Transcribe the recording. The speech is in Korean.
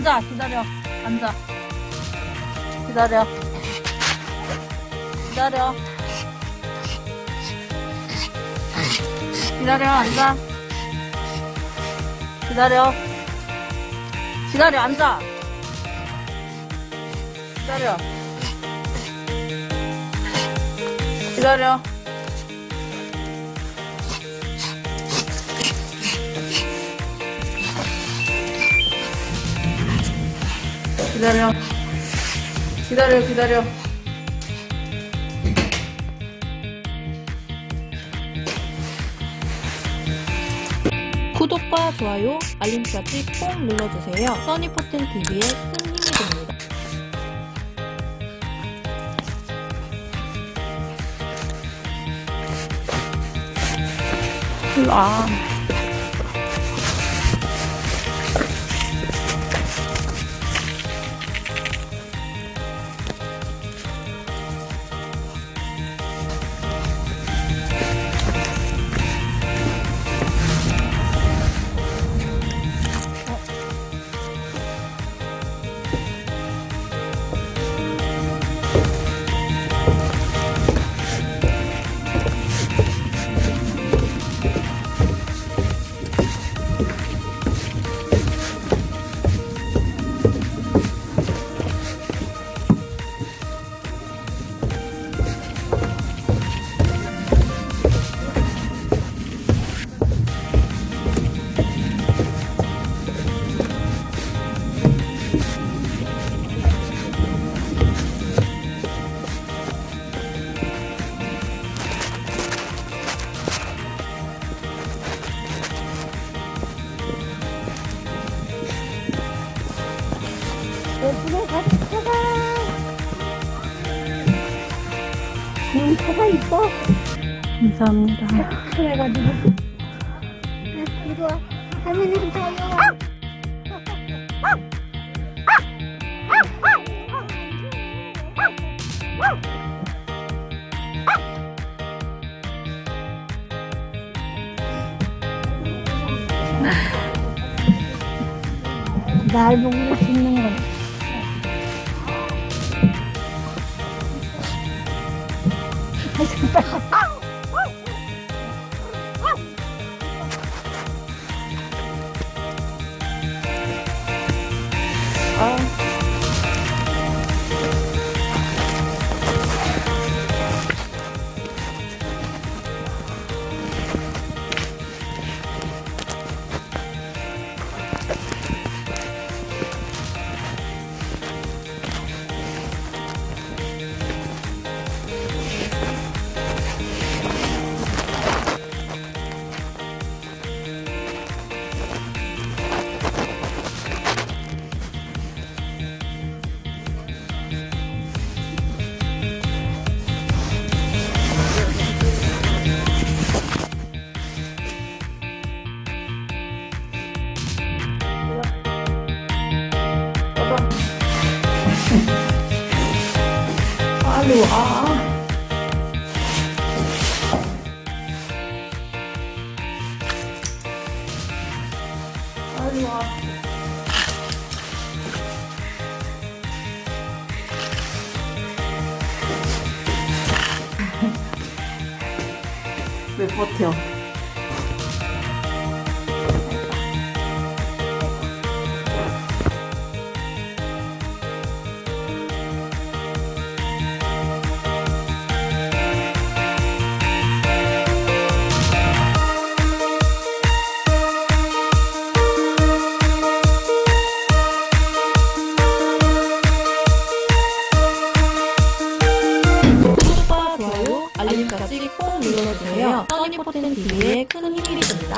앉아. 기다려. 앉아. 기다려. 기다려. 기다려. 앉아. 기다려. 기다려. 앉아. 기다려. 기다려. 기다려. 기다려. 기다려. 구독과 좋아요, 알림 설정 꼭 눌러주세요. 써니포텐TV의 큰 힘이 됩니다. 일로 와. 예쁘게 같이 쳐가. 차가 있어. 감사합니다. 그래가지고. 이리 와. 할머니는 타요. 날 보고 짖는 거야. 빨리 와. 빨리 와. 왜 버텨? 구독과 좋아요, 알림까지 꼭 눌러주세요. 써니포텐TV의 큰 힘이 됩니다.